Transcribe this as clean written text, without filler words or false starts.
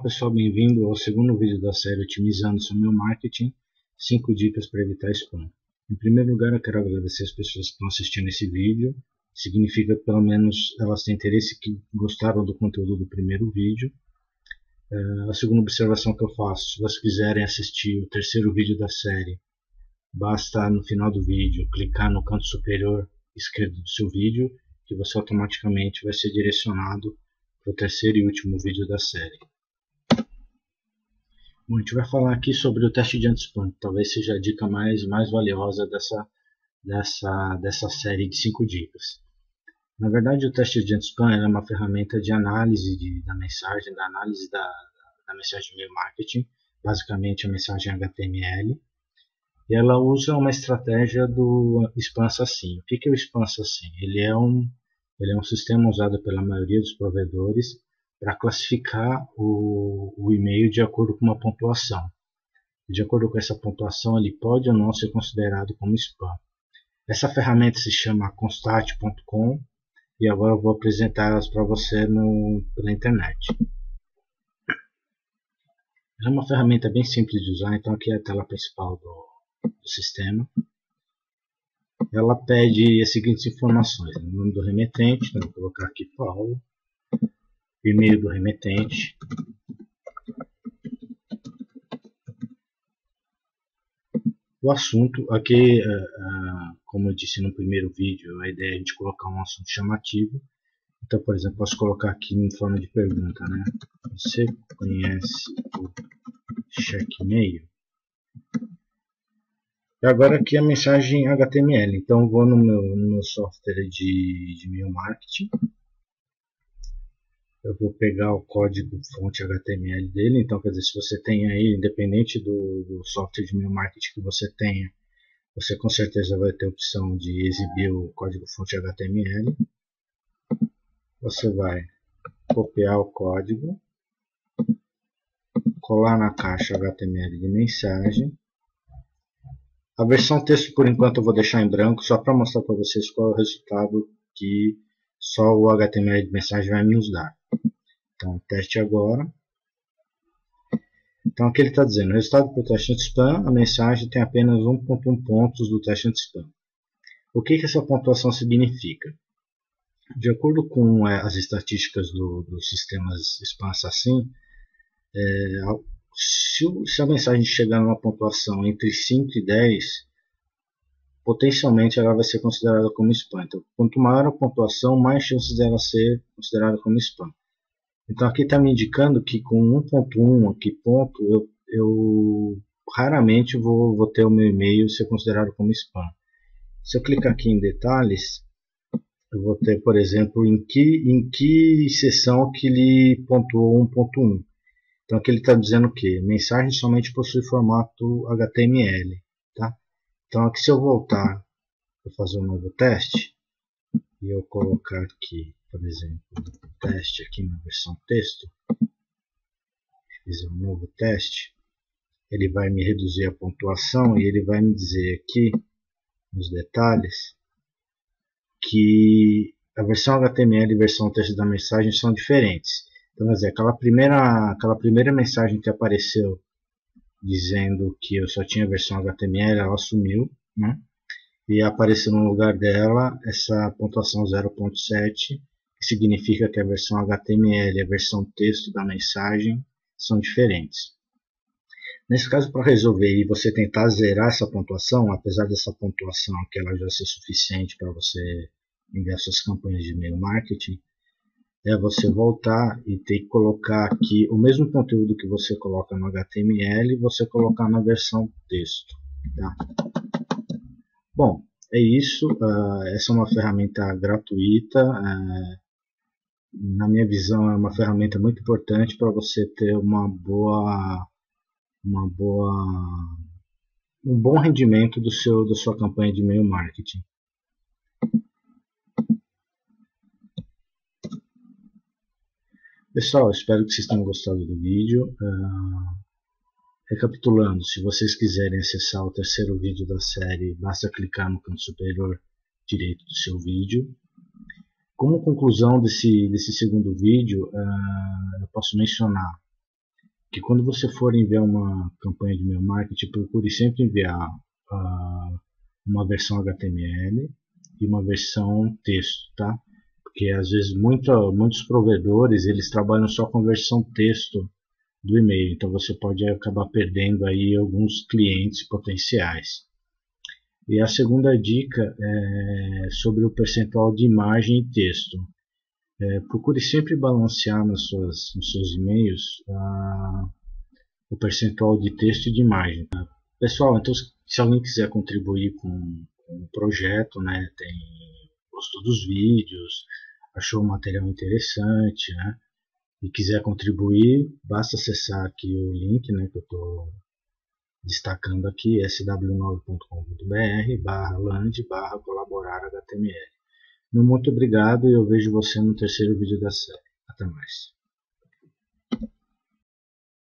pessoal, bem-vindo ao segundo vídeo da série Otimizando seu e-mail marketing, 5 dicas para evitar spam. Em primeiro lugar, eu quero agradecer as pessoas que estão assistindo esse vídeo. Significa que pelo menos elas têm interesse, que gostaram do conteúdo do primeiro vídeo. A segunda observação que eu faço: se vocês quiserem assistir o terceiro vídeo da série, basta no final do vídeo clicar no canto superior esquerdo do seu vídeo, que você automaticamente vai ser direcionado para o terceiro e último vídeo da série. Bom, a gente vai falar aqui sobre o teste de anti-spam, que talvez seja a dica mais valiosa dessa série de 5 dicas. Na verdade, o teste de anti-spam é uma ferramenta de análise da mensagem, da análise da mensagem de e-mail marketing, basicamente a mensagem HTML, e ela usa uma estratégia do Spam Assassin. O que é o Spam Assassin? Ele é um sistema usado pela maioria dos provedores para classificar o e-mail de acordo com uma pontuação. De acordo com essa pontuação, ele pode ou não ser considerado como spam. Essa ferramenta se chama constat.com e agora eu vou apresentar elas para você pela internet. Ela é uma ferramenta bem simples de usar, então aqui é a tela principal do sistema. Ela pede as seguintes informações: o nome do remetente, então vou colocar aqui Paulo, e-mail do remetente, o assunto. Aqui, como eu disse no primeiro vídeo, a ideia é a gente colocar um assunto chamativo. Então, por exemplo, posso colocar aqui em forma de pergunta, né? Você conhece o checkmail? E agora aqui a mensagem HTML. Então, eu vou no meu software de e-mail marketing. Eu vou pegar o código fonte HTML dele. Então, quer dizer, se você tem aí, independente do software de e-mail marketing que você tenha, você com certeza vai ter a opção de exibir o código fonte HTML. Você vai copiar o código, colar na caixa HTML de mensagem. A versão texto, por enquanto, eu vou deixar em branco, só para mostrar para vocês qual é o resultado que só o HTML de mensagem vai nos dar. Então, teste agora. Então, aqui ele está dizendo: o resultado para o teste anti-spam, a mensagem tem apenas 1.1 pontos do teste anti-spam. O que essa pontuação significa? De acordo com as estatísticas dos sistemas Spam Assassin, se a mensagem chegar numa pontuação entre 5 e 10, potencialmente ela vai ser considerada como spam. Então, quanto maior a pontuação, mais chances dela ser considerada como spam. Então, aqui está me indicando que com 1.1 aqui ponto, eu raramente vou ter o meu e-mail ser considerado como spam. Se eu clicar aqui em detalhes, eu vou ter, por exemplo, em que seção que ele pontuou 1.1. Então aqui ele está dizendo que mensagem somente possui formato HTML. Tá? Então aqui, se eu voltar para fazer um novo teste, e eu colocar aqui, por exemplo, teste aqui na versão texto, fizer um novo teste, ele vai me reduzir a pontuação e ele vai me dizer aqui nos detalhes que a versão HTML e a versão texto da mensagem são diferentes. Então, quer dizer, aquela primeira mensagem que apareceu dizendo que eu só tinha a versão HTML, ela sumiu, né? E apareceu no lugar dela essa pontuação 0.7, que significa que a versão HTML e a versão texto da mensagem são diferentes. Nesse caso, para resolver e você tentar zerar essa pontuação, apesar dessa pontuação que ela já ser suficiente para você enviar suas campanhas de e-mail marketing, é você voltar e ter que colocar aqui o mesmo conteúdo que você coloca no HTML, você colocar na versão texto. Tá? Bom, é isso. Essa é uma ferramenta gratuita. Na minha visão, é uma ferramenta muito importante para você ter um bom rendimento da sua campanha de e-mail marketing. Pessoal, espero que vocês tenham gostado do vídeo. Recapitulando, se vocês quiserem acessar o terceiro vídeo da série, basta clicar no canto superior direito do seu vídeo. Como conclusão desse segundo vídeo, eu posso mencionar que quando você for enviar uma campanha de e-mail marketing, procure sempre enviar uma versão HTML e uma versão texto, tá? Porque às vezes muitos provedores eles trabalham só com versão texto do e-mail, então você pode acabar perdendo aí alguns clientes potenciais. E a segunda dica é sobre o percentual de imagem e texto. Procure sempre balancear nos seus e-mails o percentual de texto e de imagem. Pessoal, então se alguém quiser contribuir com o projeto, né, gostou dos vídeos, achou o material interessante, né, e quiser contribuir, basta acessar aqui o link, né, que eu estou destacando aqui, sw9.com.br/land/colaborar HTML. Muito obrigado e eu vejo você no terceiro vídeo da série. Até mais.